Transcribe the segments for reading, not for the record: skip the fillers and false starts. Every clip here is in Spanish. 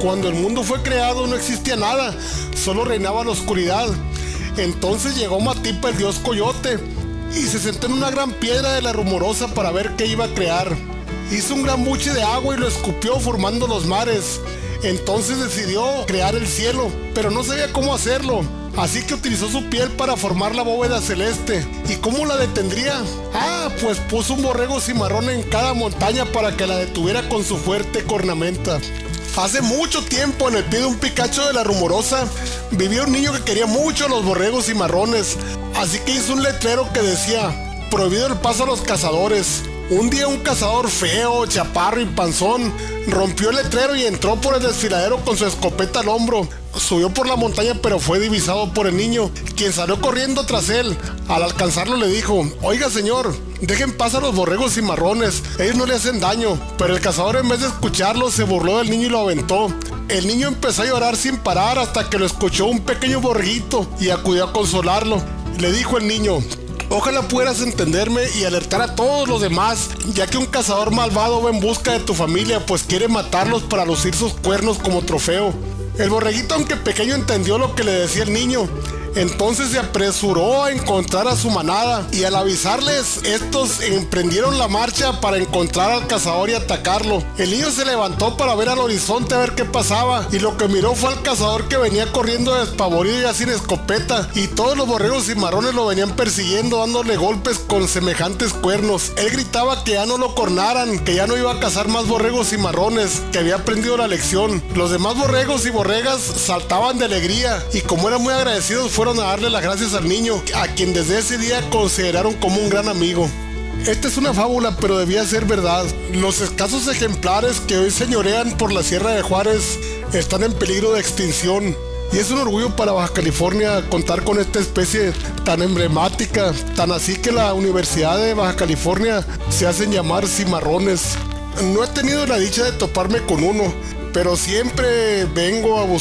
Cuando el mundo fue creado no existía nada, solo reinaba la oscuridad. Entonces llegó Matipa, el dios Coyote, y se sentó en una gran piedra de la Rumorosa para ver qué iba a crear. Hizo un gran buche de agua y lo escupió formando los mares. Entonces decidió crear el cielo, pero no sabía cómo hacerlo. Así que utilizó su piel para formar la bóveda celeste. ¿Y cómo la detendría? Pues puso un borrego cimarrón en cada montaña para que la detuviera con su fuerte cornamenta. Hace mucho tiempo, en el pie de un picacho de la Rumorosa, vivía un niño que quería mucho los borregos cimarrones. Así que hizo un letrero que decía: prohibido el paso a los cazadores. Un día un cazador feo, chaparro y panzón rompió el letrero y entró por el desfiladero con su escopeta al hombro. Subió por la montaña, pero fue divisado por el niño, quien salió corriendo tras él. Al alcanzarlo le dijo: oiga señor, dejen pasar a los borregos cimarrones, ellos no le hacen daño. Pero el cazador, en vez de escucharlo, se burló del niño y lo aventó. El niño empezó a llorar sin parar hasta que lo escuchó un pequeño borreguito y acudió a consolarlo. Le dijo el niño: ojalá pudieras entenderme y alertar a todos los demás, ya que un cazador malvado va en busca de tu familia, pues quiere matarlos para lucir sus cuernos como trofeo. El borreguito, aunque pequeño, entendió lo que le decía el niño. Entonces se apresuró a encontrar a su manada, y al avisarles, estos emprendieron la marcha para encontrar al cazador y atacarlo. El niño se levantó para ver al horizonte a ver qué pasaba, y lo que miró fue al cazador, que venía corriendo despavorido y ya sin escopeta, y todos los borregos cimarrones lo venían persiguiendo, dándole golpes con semejantes cuernos. Él gritaba que ya no lo cornaran, que ya no iba a cazar más borregos cimarrones, que había aprendido la lección. Los demás borregos y borregas saltaban de alegría, y como eran muy agradecidos, fueron a darle las gracias al niño, a quien desde ese día consideraron como un gran amigo. Esta es una fábula, pero debía ser verdad. Los escasos ejemplares que hoy señorean por la Sierra de Juárez están en peligro de extinción. Y es un orgullo para Baja California contar con esta especie tan emblemática, tan así que la Universidad de Baja California se hacen llamar cimarrones. No he tenido la dicha de toparme con uno, pero siempre vengo a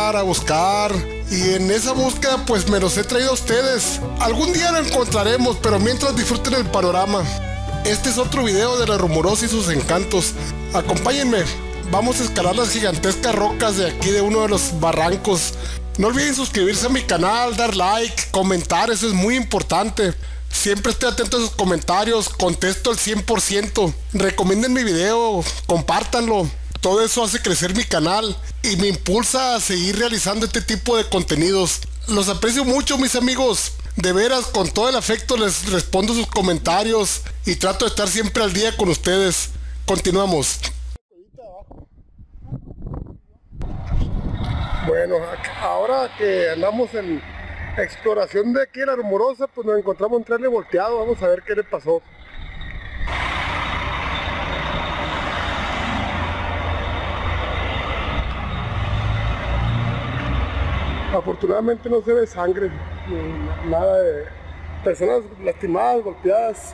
buscar, y en esa búsqueda pues me los he traído a ustedes. Algún día lo encontraremos, pero mientras disfruten el panorama. Este es otro video de la Rumorosa y sus encantos. Acompáñenme, vamos a escalar las gigantescas rocas de aquí, de uno de los barrancos. No olviden suscribirse a mi canal, dar like, comentar, eso es muy importante. Siempre estoy atento a sus comentarios, contesto al 100%. Recomienden mi video, compártanlo. Todo eso hace crecer mi canal y me impulsa a seguir realizando este tipo de contenidos. Los aprecio mucho, mis amigos. De veras, con todo el afecto les respondo sus comentarios y trato de estar siempre al día con ustedes. Continuamos. Bueno, ahora que andamos en exploración de aquí en la Rumorosa, pues nos encontramos un trailer volteado. Vamos a ver qué le pasó. Afortunadamente no se ve sangre, nada de personas lastimadas, golpeadas.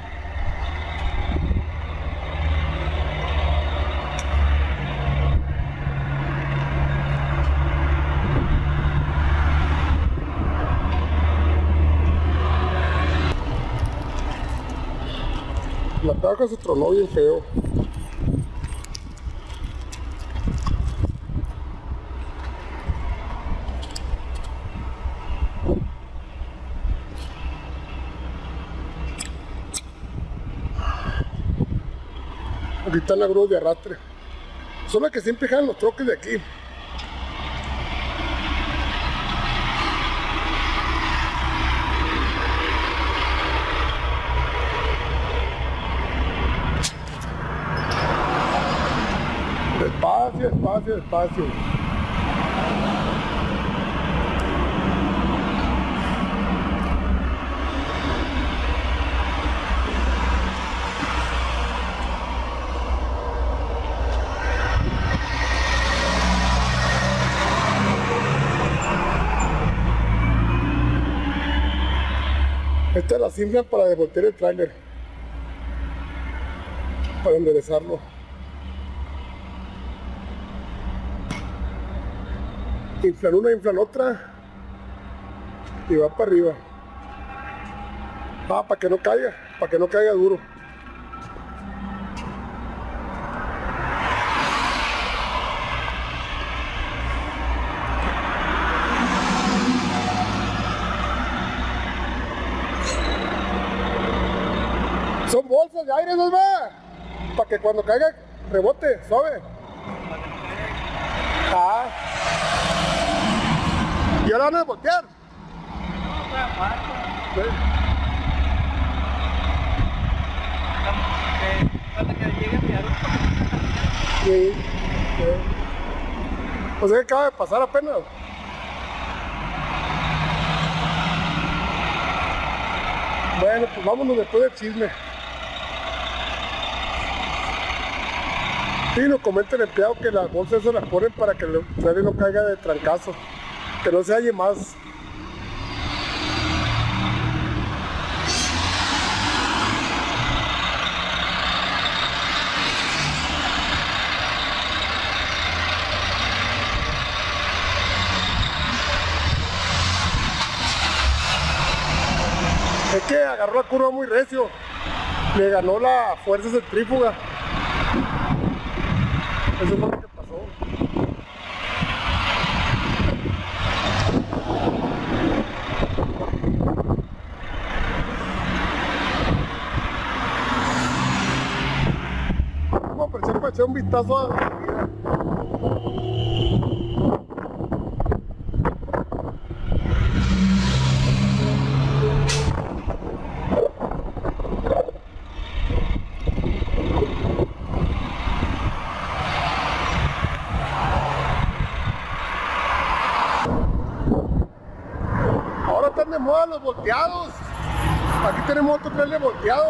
La caja se tronó bien feo. Aquí están las grúas de arrastre. Son las que siempre jalan los troques de aquí. Despacio, despacio, despacio. Esta la inflan para desvoltear el tráiler, para enderezarlo. Inflan una, inflan otra y va para arriba. Para que no caiga duro. bolsas de aire, ¿no va? Para que cuando caiga rebote, suave. Ah. ¿Y ahora van a voltear? Sí. Sí. Pues es que acaba de pasar apenas. Bueno, pues vámonos después del chisme. Sí, nos comenta el empleado que las bolsas se las ponen para que el tren no caiga de trancazo, que no se halle más. Es que agarró la curva muy recio, le ganó la fuerza centrífuga. Eso es lo que pasó. Vamos a aprovechar para echar un vistazo a la vida. Ahora están de moda los volteados. Aquí tenemos otro trailer volteado.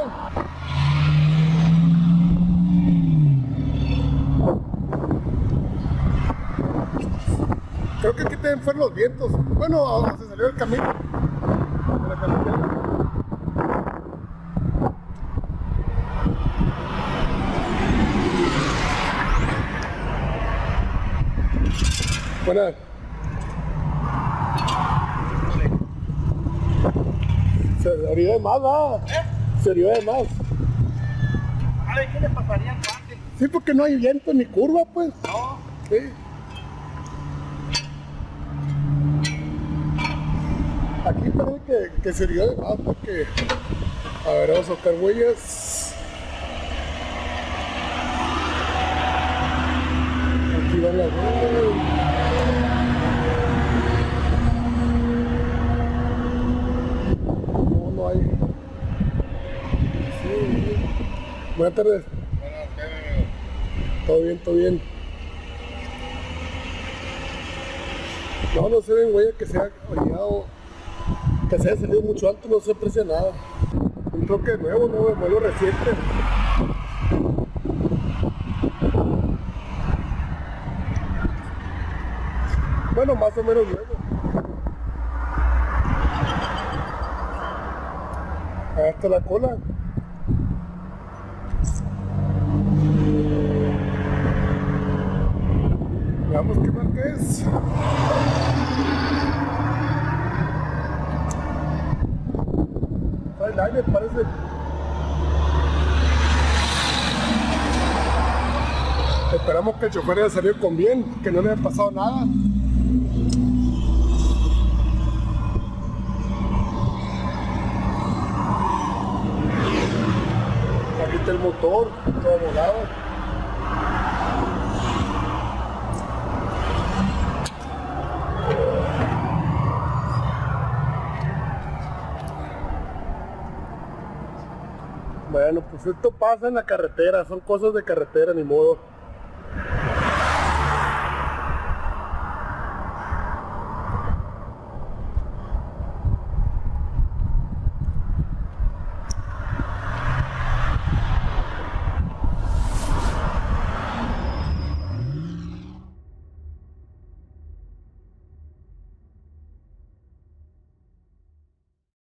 Creo que aquí también fueron los vientos. Bueno, ahora se salió el camino de la carretera. Buenas. Se dio de más, ¿va? Se dio de más. A ver, ¿qué le pasaría al guante? Sí, porque no hay viento ni curva, pues. No. Sí. Aquí parece que se dio de más porque... A ver, vamos a sacar huellas. Aquí van las huellas. No hay. Sí. Buenas tardes. Todo bien, todo bien. No se ven huellas que se haya orillado, que se haya salido mucho alto, no se aprecia nada. Un troque nuevo, de modelo reciente. Bueno, más o menos nuevo. Ahí está la cola. Veamos qué marca es. Trae el aire, parece. Esperamos que el chofer haya salido con bien, que no le haya pasado nada. Aquí está el motor, todo volado. Bueno, pues esto pasa en la carretera, son cosas de carretera, ni modo.